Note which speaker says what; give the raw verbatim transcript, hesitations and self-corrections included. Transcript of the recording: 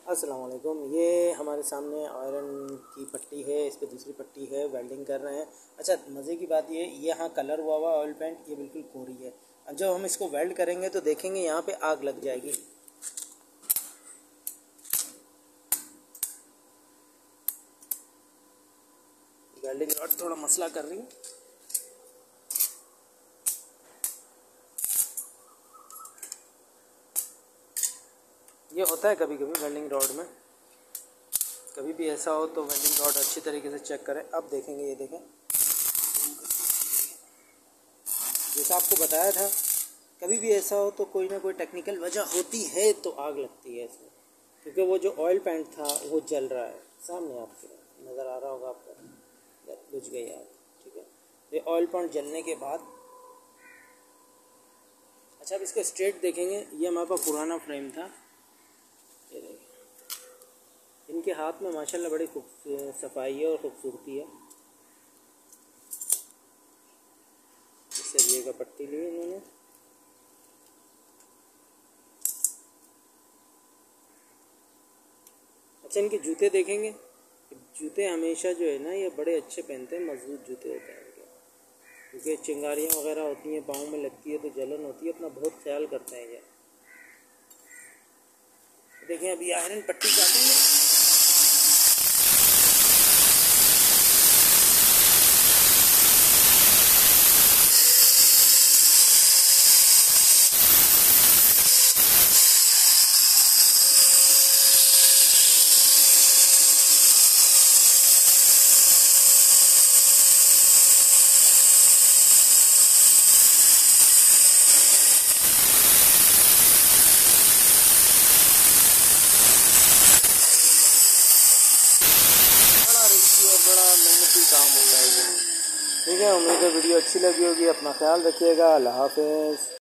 Speaker 1: अस्सलाम वालेकुम। ये हमारे सामने आयरन की पट्टी है, इस पे दूसरी पट्टी है, वेल्डिंग कर रहे हैं। अच्छा, मज़े की बात ये ये यहाँ कलर हुआ हुआ ऑयल पेंट, ये बिल्कुल कोरी है। अब जब हम इसको वेल्ड करेंगे तो देखेंगे यहाँ पे आग लग जाएगी। वेल्डिंग रॉड थोड़ा मसला कर रही है। ये होता है कभी कभी वेल्डिंग रॉड में, कभी भी ऐसा हो तो वेल्डिंग रॉड अच्छी तरीके से चेक करें। अब देखेंगे, ये देखें, जैसा आपको बताया था, कभी भी ऐसा हो तो कोई ना कोई टेक्निकल वजह होती है तो आग लगती है इसमें। क्योंकि वो जो ऑयल पेंट था वो जल रहा है, सामने आपके नज़र आ रहा होगा आपको, बुझ गई आग। ठीक है, ये ऑयल पेंट जलने के बाद, अच्छा अब इसको स्ट्रेट देखेंगे। ये हमारे पास पुराना फ्रेम था, ये देखिए, इनके हाथ में माशाल्लाह बड़ी खूब सफाई है और ख़ूबसूरती है। इस सरिये का पट्टी ली इन्होंने। अच्छा, इनके जूते देखेंगे। जूते हमेशा जो है ना, ये बड़े अच्छे पहनते हैं, मजबूत जूते होते हैं इनके, क्योंकि चिंगारियाँ वगैरह होती हैं, पाँव में लगती है तो जलन होती है, अपना बहुत ख्याल करते हैं ये। देखें, अभी आयरन पट्टी काटेंगे। बड़ा मेहनती काम होता है ये। ठीक है, उम्मीद है वीडियो अच्छी लगी होगी। अपना ख्याल रखिएगा। अल्लाह हाफ़िज़।